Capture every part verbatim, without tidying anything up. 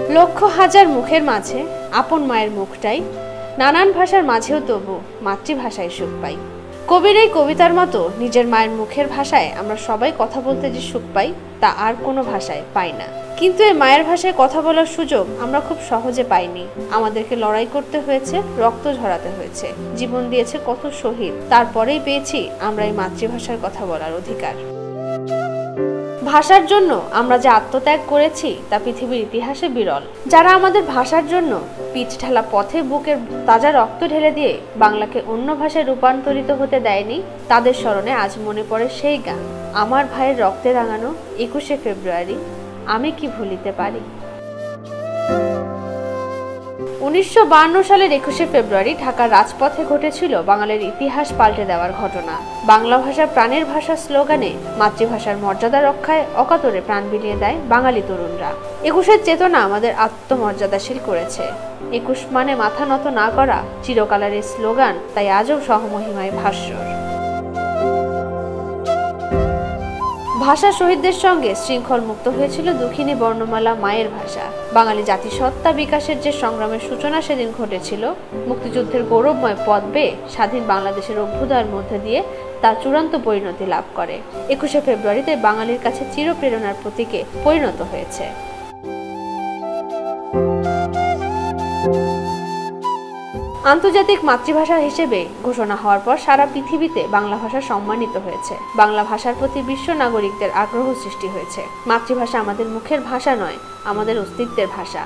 লক্ষ হাজার মুখের মাঝে আপন মায়ের মুখটাই, নানান ভাষার মাঝেও তবু মাতৃভাষায় সুখ পাই। কবির এই কবিতার মতো নিজের মায়ের মুখের ভাষায় আমরা সবাই কথা বলতে যে সুখ পাই তা আর কোনো ভাষায় পাই না। কিন্তু এই মায়ের ভাষায় কথা বলার সুযোগ আমরা খুব সহজে পাইনি। আমাদেরকে লড়াই করতে হয়েছে, রক্ত ঝরাতে হয়েছে, জীবন দিয়েছে কত শহীদ, তারপরেই পেয়েছি আমরা এই মাতৃভাষার কথা বলার অধিকার। ভাষার জন্য আমরা যে আত্মত্যাগ করেছি তা পৃথিবীর ইতিহাসে বিরল। যারা আমাদের ভাষার জন্য পিঠ ঢালা পথে বুকের তাজা রক্ত ঢেলে দিয়ে বাংলাকে অন্য ভাষায় রূপান্তরিত হতে দেয়নি, তাদের স্মরণে আজ মনে পড়ে সেই গান, আমার ভাইয়ের রক্তে রাঙানো একুশে ফেব্রুয়ারি, আমি কি ভুলিতে পারি। উনিশশো বাহান্ন সালের একুশে ফেব্রুয়ারি ঢাকার রাজপথে ঘটেছিল বাঙালির ইতিহাস পাল্টে দেওয়ার ঘটনা। বাংলা ভাষা প্রাণের ভাষা স্লোগানে মাতৃভাষার মর্যাদা রক্ষায় অকাতরে প্রাণ বিলিয়ে দেয় বাঙালি তরুণরা। একুশের চেতনা আমাদের আত্মমর্যাদাশীল করেছে। একুশ মানে মাথা নত না করা, চিরকালের এই স্লোগান তাই আজও সহমহিমায় ভাস্বর। ভাষা শহীদদের সঙ্গে শৃঙ্খল মুক্ত হয়েছিল দুঃখিনী বর্ণমালা মায়ের ভাষা। বাঙালি জাতিসত্তা বিকাশের যে সংগ্রামের সূচনা সেদিন ঘটেছিল, মুক্তিযুদ্ধের গৌরবময় পথ বেয়ে স্বাধীন বাংলাদেশের অভ্যুদয়ের মধ্যে দিয়ে তা চূড়ান্ত পরিণতি লাভ করে। একুশে ফেব্রুয়ারিতে বাঙালির কাছে চিরপ্রেরণার প্রতীকে পরিণত হয়েছে। আন্তর্জাতিক মাতৃভাষা হিসেবে ঘোষণা হওয়ার পর সারা পৃথিবীতে বাংলা ভাষা সম্মানিত হয়েছে। বাংলা ভাষার প্রতি বিশ্ব নাগরিকদের আগ্রহ সৃষ্টি হয়েছে। মাতৃভাষা আমাদের মুখের ভাষা নয়, আমাদের অস্তিত্বের ভাষা।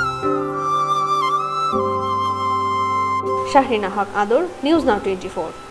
শাহরিনা হক আদর, নিউজ নাও টোয়েন্টি ফোর।